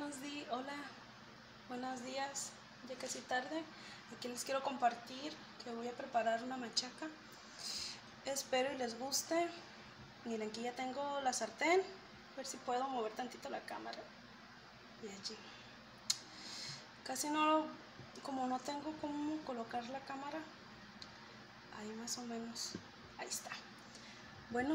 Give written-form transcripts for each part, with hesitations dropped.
Hola, buenos días, ya casi tarde. Aquí les quiero compartir que voy a preparar una machaca. Espero y les guste. Miren, aquí ya tengo la sartén. A ver si puedo mover tantito la cámara. Y allí. Casi no, como no tengo cómo colocar la cámara. Ahí más o menos. Ahí está. Bueno.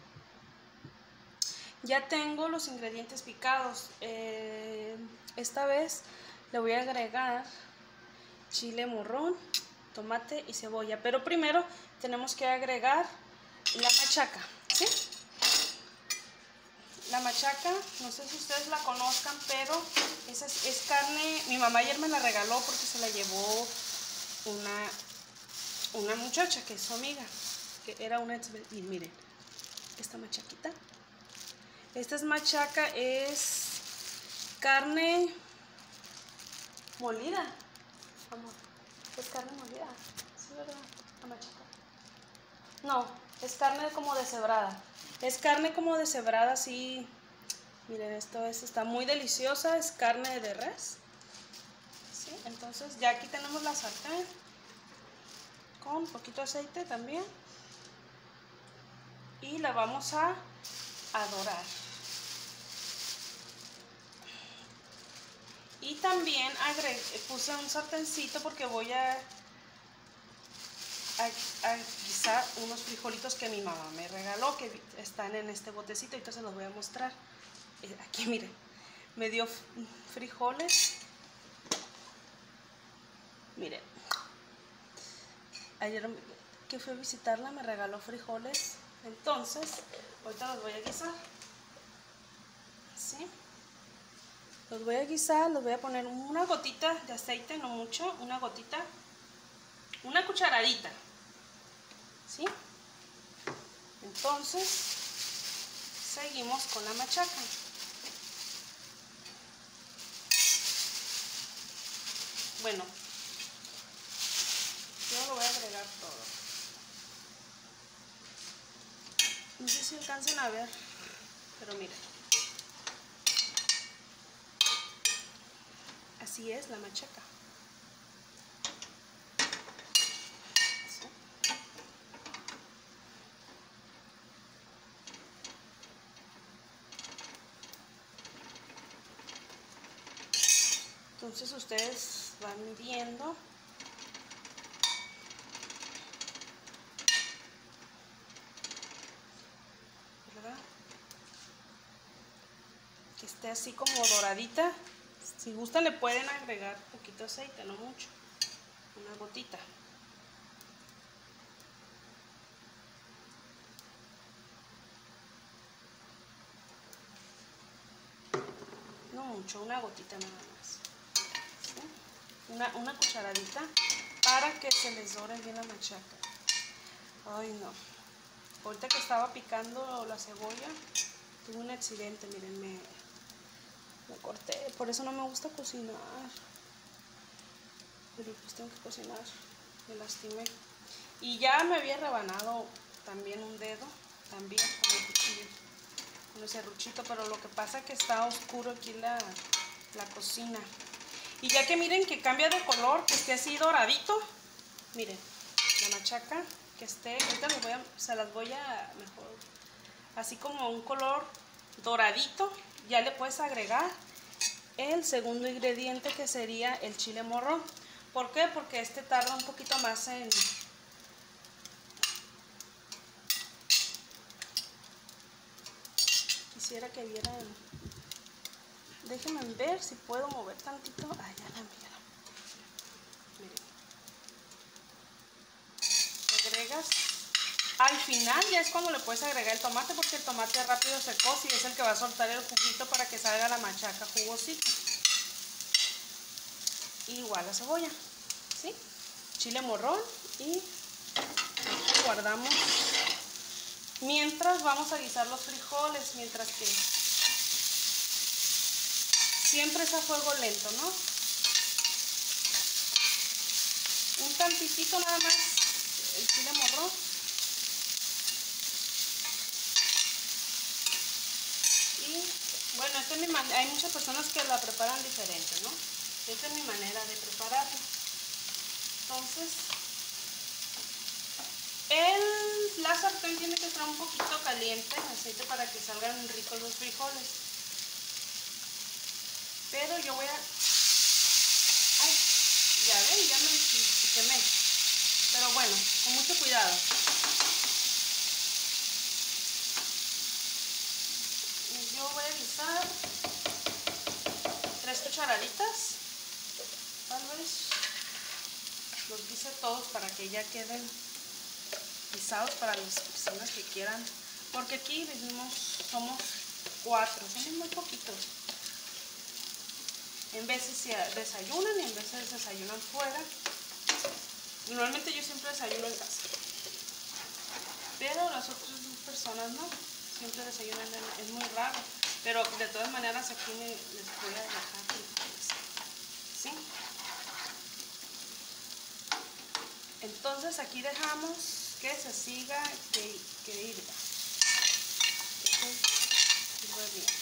Ya tengo los ingredientes picados. Esta vez le voy a agregar chile morrón, tomate y cebolla. Pero primero tenemos que agregar la machaca, ¿sí? La machaca, no sé si ustedes la conozcan, pero esa es carne. Mi mamá ayer me la regaló porque se la llevó una muchacha que es su amiga, que era una... Y miren, esta machaquita. Esta es machaca, es carne molida, amor. Es carne molida, sí, ¿verdad? La machaca. No, es carne como deshebrada. Es carne como deshebrada, sí. Miren, está muy deliciosa, es carne de res. ¿Sí? Entonces ya aquí tenemos la sartén con un poquito de aceite también. Y la vamos a dorar. Y también puse un sartencito porque voy a guisar unos frijolitos que mi mamá me regaló, que están en este botecito. Ahorita se los voy a mostrar. Aquí miren, me dio frijoles. Miren, ayer que fui a visitarla me regaló frijoles. Entonces ahorita los voy a guisar. ¿Sí? Los voy a guisar, los voy a poner una gotita de aceite, no mucho, una gotita, una cucharadita. ¿Sí? Entonces seguimos con la machaca. Bueno, yo lo voy a agregar todo. No sé si alcancen a ver, pero miren. Así es la machaca. ¿Sí? Entonces ustedes van midiendo. ¿Verdad? Que esté así como doradita. Si gustan le pueden agregar un poquito de aceite, no mucho. Una gotita. No mucho, una gotita nada más. ¿Sí? Una cucharadita para que se les dore bien la machaca. Ay no. Ahorita que estaba picando la cebolla, tuve un accidente, miren, me corté. Por eso no me gusta cocinar. Pero pues tengo que cocinar. Me lastimé. Y ya me había rebanado también un dedo, también con el cuchillo, con el serruchito, pero lo que pasa es que está oscuro aquí la cocina. Y ya que miren que cambia de color, que esté así doradito, miren, la machaca, que esté, ahorita se las voy a mejor, así como un color doradito, ya le puedes agregar el segundo ingrediente, que sería el chile morrón. ¿Por qué? Porque este tarda un poquito más en... Quisiera que vieran. Déjenme ver si puedo mover tantito. Ah, ya la miro. Miren. Agregas. Al final ya es cuando le puedes agregar el tomate, porque el tomate rápido se cose y es el que va a soltar el juguito para que salga la machaca jugosita. Igual la cebolla. ¿Sí? Chile morrón y guardamos. Mientras vamos a guisar los frijoles, mientras que siempre es a fuego lento, ¿no? Un tantitito nada más el chile morrón. Y bueno, esta es hay muchas personas que la preparan diferente, ¿no? Esta es mi manera de prepararla. Entonces, la sartén tiene que estar un poquito caliente, aceite, para que salgan ricos los frijoles. Pero yo voy a... Ay, ya ven, ya me quemé. Pero bueno, con mucho cuidado. Yo voy a guisar 3 cucharaditas, tal vez. Los guise todos para que ya queden guisados para las personas que quieran. Porque aquí somos 4, somos muy poquitos. En veces se desayunan y en veces desayunan fuera. Normalmente yo siempre desayuno en casa. Pero las otras personas no. Siempre desayunan, es muy raro. Pero de todas maneras aquí les voy a dejar frijoles. ¿Sí? Entonces aquí dejamos que se siga, que hirva. Hirva bien.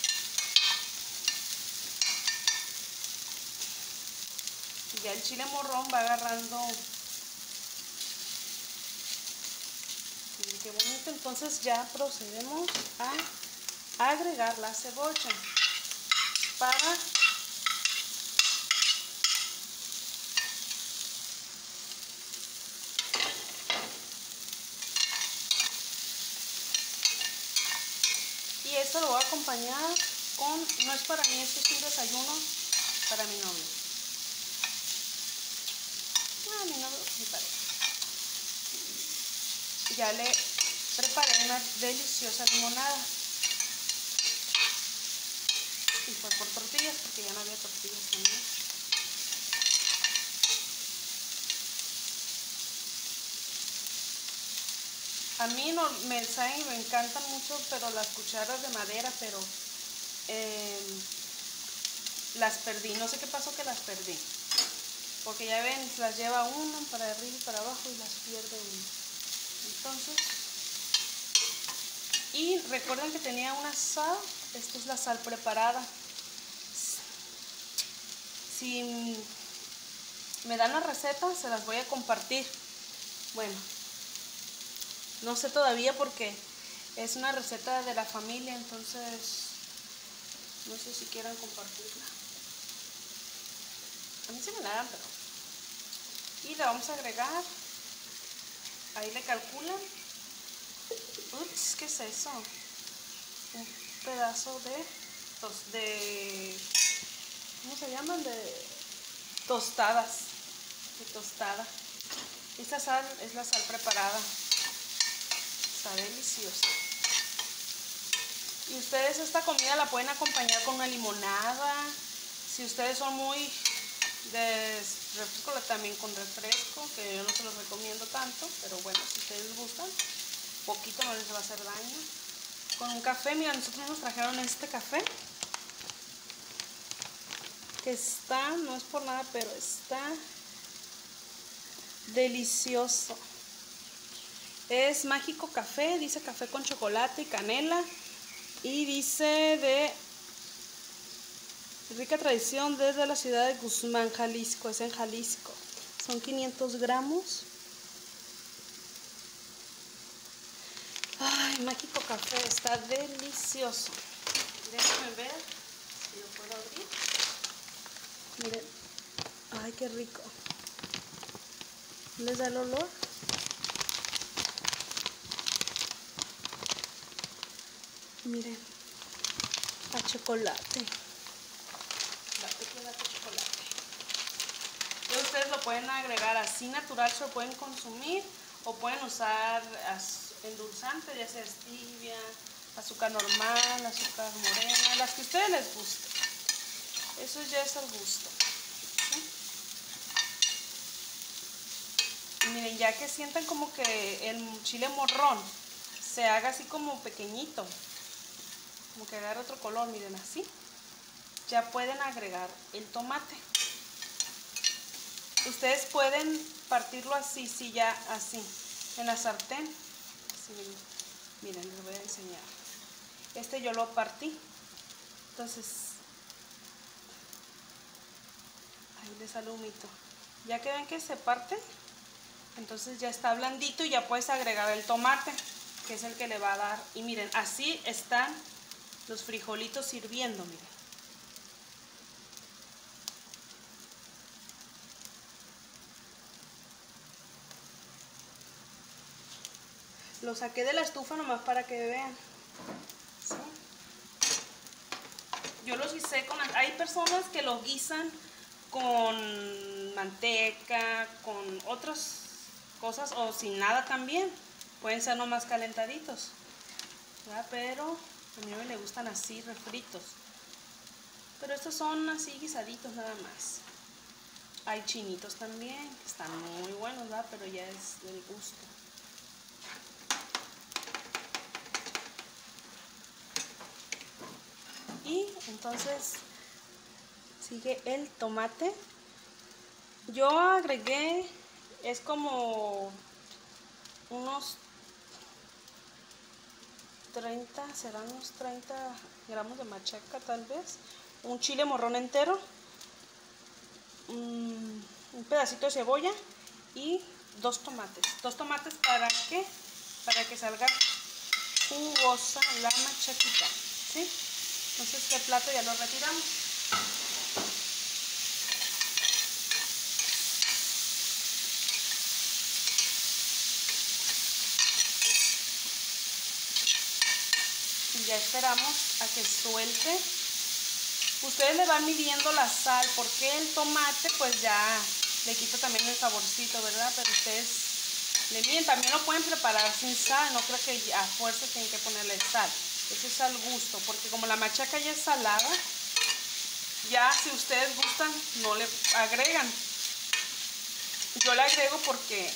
Y ya el chile morrón va agarrando. Miren qué bonito. Entonces ya procedemos a agregar la cebolla para y esto lo voy a acompañar con, no es para mí, este es un desayuno para mi novio. Mi novio, mi pareja. Ya le preparé una deliciosa limonada. Y fue por tortillas, porque ya no había tortillas también. A mí no, me encantan mucho, pero las cucharas de madera, pero las perdí. No sé qué pasó, que las perdí. Porque ya ven, las lleva uno para arriba y para abajo y las pierde uno. Entonces, y recuerden que tenía una sal. Esta es la sal preparada. Si me dan la receta, se las voy a compartir. Bueno, no sé todavía porque es una receta de la familia, entonces no sé si quieran compartirla. A mí sí me la dan, pero... Y le vamos a agregar, ahí le calculan. Ups, ¿qué es eso? Un pedazo de ¿cómo se llaman? De tostadas. De tostada. Esta sal es la sal preparada. Está deliciosa. Y ustedes esta comida la pueden acompañar con una limonada. Si ustedes son muy de refresco, también con refresco, que yo no se los recomiendo tanto, pero bueno, si ustedes gustan, poquito no les va a hacer daño. Con un café, mira, nosotros nos trajeron este café, que está, no es por nada, pero está delicioso. Es Mágico Café, dice café con chocolate y canela, y dice de rica tradición desde la ciudad de Guzmán, Jalisco. Es en Jalisco. Son 500 gramos. Ay, Mágico Café, está delicioso. Déjenme ver si lo puedo abrir. Miren. Ay, qué rico. ¿Les da el olor? Miren. A chocolate. Date chocolate. Y ustedes lo pueden agregar así natural, se lo pueden consumir, o pueden usar endulzante, ya sea stevia, azúcar normal, azúcar morena, las que a ustedes les guste. Eso ya es al gusto. ¿Sí? Y miren, ya que sientan como que el chile morrón se haga así como pequeñito, como que agarre otro color, miren, así, ya pueden agregar el tomate. Ustedes pueden partirlo así, sí, ya así, en la sartén. Así, miren, les voy a enseñar. Este yo lo partí. Entonces, ahí le sale humito. Ya que ven que se parte, entonces ya está blandito y ya puedes agregar el tomate, que es el que le va a dar. Y miren, así están los frijolitos hirviendo, miren. Lo saqué de la estufa nomás para que vean. ¿Sí? Yo los guisé con... Hay personas que los guisan con manteca, con otras cosas o sin nada también. Pueden ser nomás calentaditos, ¿verdad? Pero a mí me gustan así, refritos. Pero estos son así guisaditos nada más. Hay chinitos también, que están muy buenos, ¿verdad? Pero ya es del gusto. Y entonces sigue el tomate. Yo agregué, es como unos 30, serán unos 30 gramos de machaca tal vez. Un chile morrón entero. Un pedacito de cebolla y 2 tomates. 2 tomates ¿para qué? Para que salga jugosa la machaquita, ¿sí? Entonces este plato ya lo retiramos. Y ya esperamos a que suelte. Ustedes le van midiendo la sal, porque el tomate pues ya le quita también el saborcito, ¿verdad? Pero ustedes le miden. También lo pueden preparar sin sal, no creo que a fuerza tienen que ponerle sal. Eso es al gusto, porque como la machaca ya es salada, ya si ustedes gustan no le agregan. Yo le agrego porque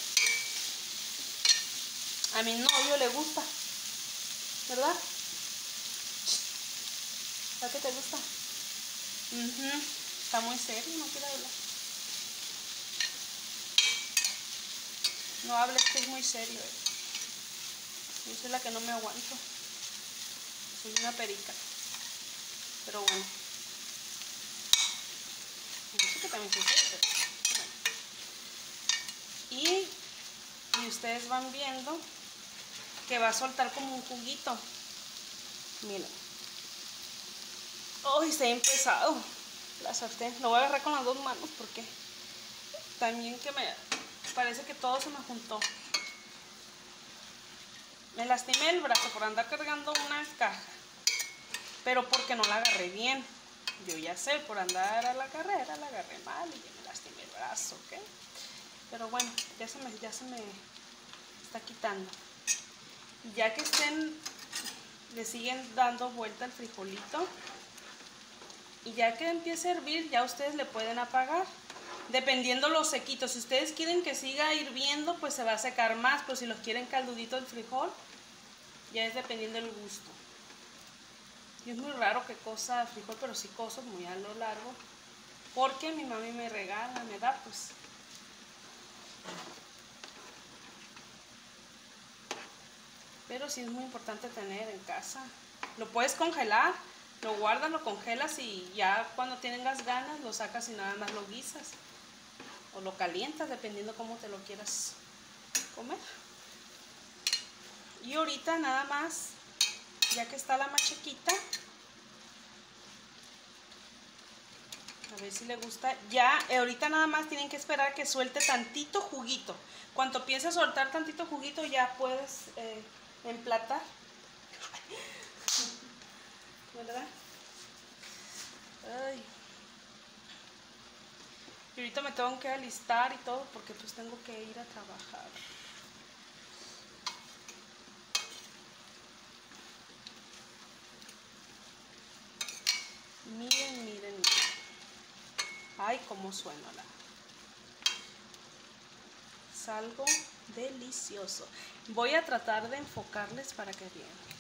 a mi novio le gusta, ¿verdad? ¿A qué te gusta? Está muy serio, no quiere hablar. No hables, que es muy serio. Yo soy la que no me aguanto. Soy una perica. Pero bueno. Yo sé que también soy serio, pero bueno. Y ustedes van viendo que va a soltar como un juguito. Miren. ¡Ay, está bien pesado! La sartén. Lo voy a agarrar con las 2 manos porque también que me... Parece que todo se me juntó. Me lastimé el brazo por andar cargando una caja. Pero porque no la agarré bien. Yo ya sé, por andar a la carrera la agarré mal y ya me lastimé el brazo, ¿ok? Pero bueno, ya se me está quitando. Ya que estén, le siguen dando vuelta al frijolito. Y ya que empiece a hervir, ya ustedes le pueden apagar. Dependiendo los sequitos. Si ustedes quieren que siga hirviendo, pues se va a secar más. Pero si los quieren caldudito el frijol, ya es dependiendo del gusto. Y es muy raro que cosa frijol, pero sí coso muy a lo largo. Porque mi mami me regala, me da pues. Pero sí es muy importante tener en casa. Lo puedes congelar, lo guardas, lo congelas y ya cuando tengas ganas lo sacas y nada más lo guisas. O lo calientas, dependiendo cómo te lo quieras comer. Y ahorita nada más, ya que está la machaquita, a ver si le gusta. Ya, ahorita nada más tienen que esperar que suelte tantito juguito. Cuando empiece a soltar tantito juguito ya puedes emplatar. ¿Verdad? Ay. Y ahorita me tengo que alistar y todo porque pues tengo que ir a trabajar. Miren, miren, miren. Ay, cómo suena la. Es algo delicioso. Voy a tratar de enfocarles para que vean.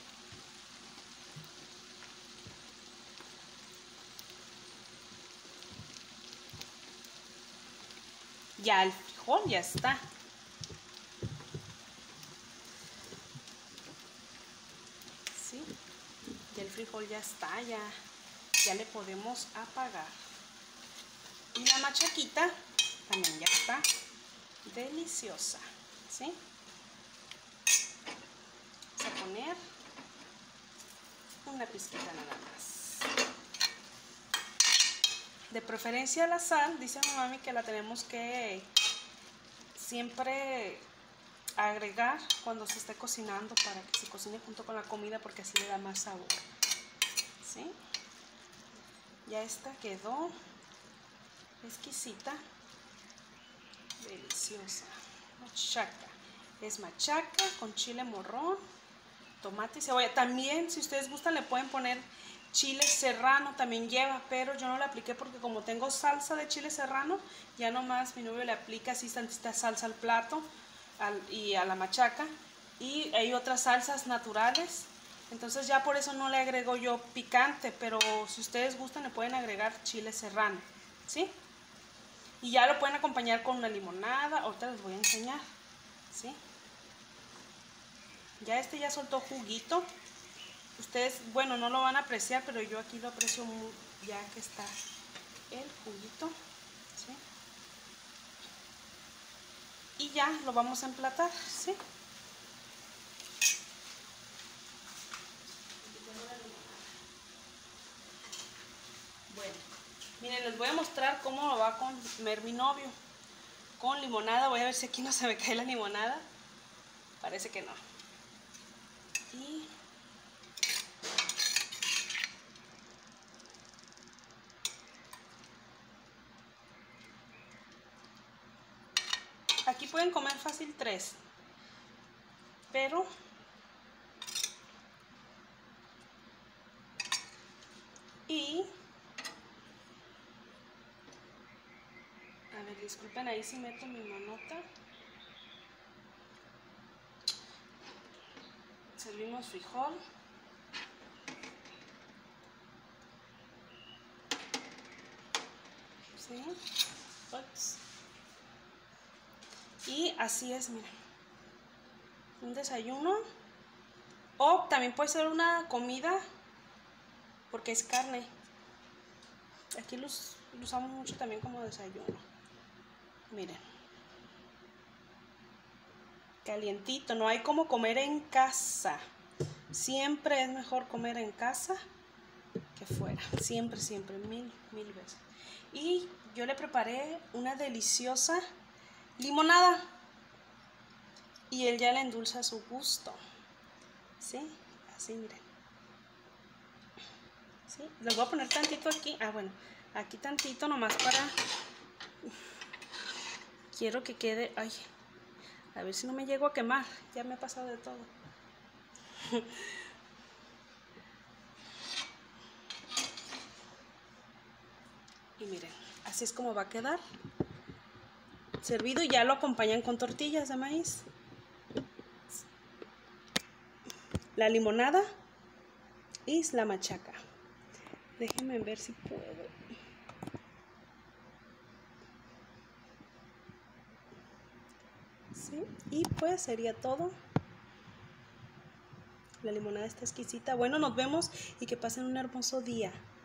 Ya el frijol ya está. ¿Sí? Ya el frijol ya está, ya ya le podemos apagar. Y la machaquita también ya está deliciosa, ¿sí? Vamos a poner una pizquita nada más. De preferencia la sal, dice mi mami que la tenemos que siempre agregar cuando se esté cocinando para que se cocine junto con la comida, porque así le da más sabor, ¿sí? Ya esta quedó exquisita, deliciosa. Machaca, es machaca con chile morrón, tomate y cebolla. También, si ustedes gustan, le pueden poner chile serrano, también lleva, pero yo no le apliqué porque como tengo salsa de chile serrano, ya nomás mi novio le aplica así tantita salsa al plato y a la machaca, y hay otras salsas naturales, entonces ya por eso no le agrego yo picante, pero si ustedes gustan le pueden agregar chile serrano, ¿sí? Y ya lo pueden acompañar con una limonada, ahorita les voy a enseñar, ¿sí? Ya ya soltó juguito. Ustedes, bueno, no lo van a apreciar, pero yo aquí lo aprecio muy, ya que está el juguito, ¿sí? Y ya lo vamos a emplatar, ¿sí? Bueno, miren, les voy a mostrar cómo lo va a comer mi novio. Con limonada, voy a ver si aquí no se me cae la limonada. Parece que no. Y aquí pueden comer fácil 3, pero a ver, disculpen, ahí sí meto mi manota. Servimos frijol. ¿Sí? Ups. Y así es, miren. Un desayuno. O también puede ser una comida, porque es carne. Aquí los usamos mucho también como desayuno. Miren. Calientito. No hay como comer en casa. Siempre es mejor comer en casa que fuera. Siempre, siempre. Mil veces. Y yo le preparé una deliciosa limonada. Y él ya le endulza a su gusto. ¿Sí? Así, miren. ¿Sí? Les voy a poner tantito aquí. Ah, bueno. Aquí tantito nomás para... Quiero que quede... Ay, a ver si no me llego a quemar. Ya me ha pasado de todo. Y miren, así es como va a quedar servido, y ya lo acompañan con tortillas de maíz. La limonada y la machaca. Déjenme ver si puedo. ¿Sí? Y pues sería todo. La limonada está exquisita. Bueno, nos vemos y que pasen un hermoso día.